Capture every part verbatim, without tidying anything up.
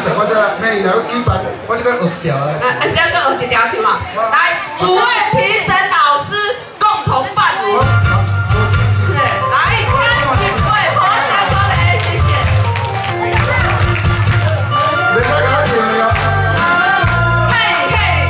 想我这每年来举办，我这个学一条咧。 啊，这个学一条唱嘛，来，五位评审老师共同伴舞。对，来，干金会彭小周雷，谢谢。 你再给他唱了。 嘿嘿。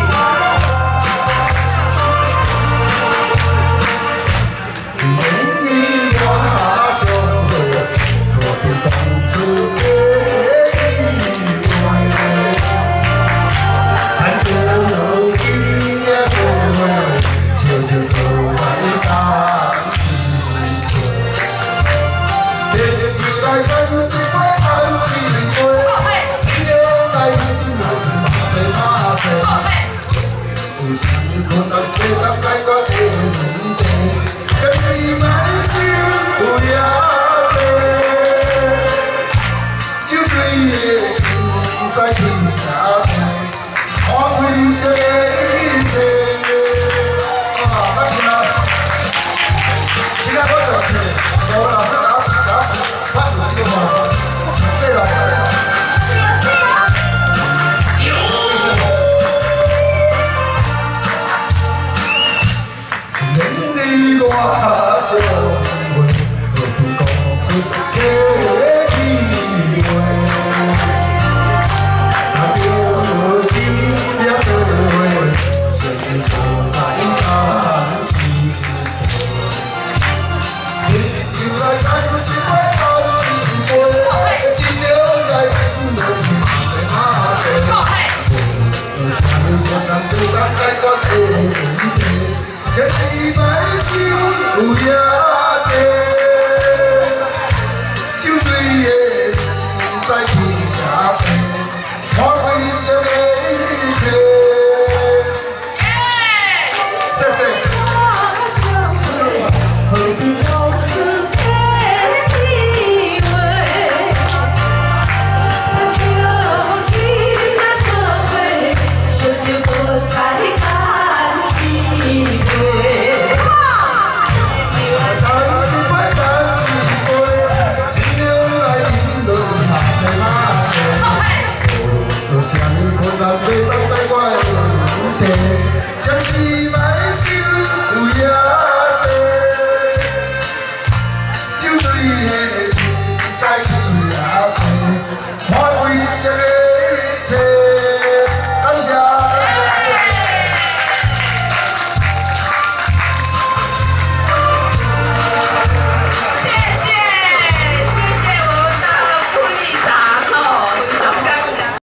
年年我相会，何必当初的意外？但求今夜做伙，悄悄偷来当一回。日日来干一杯干一杯，天来雨来马赛马赛。有时困难背当解决的问题，真是满心有也多。酒醉的不知天涯地，看开人生的一切。啊，那今啊，今仔我上次吴老师甲甲捌有这个嘛，说啦说啦。 我相会，何必讲出假意话？若着今夜做伙，谁知何来当一回？又来干一杯干一杯，今朝来饮落马赛马赛，有啥困难对咱解决的问题，这是万事。 有也多，酒醉的不知天涯地，看开人生的一切。谢谢。何必讲出假意话？但求今仔做伙，烧酒无再干一杯。 有啥物困难，袂当解决的问题。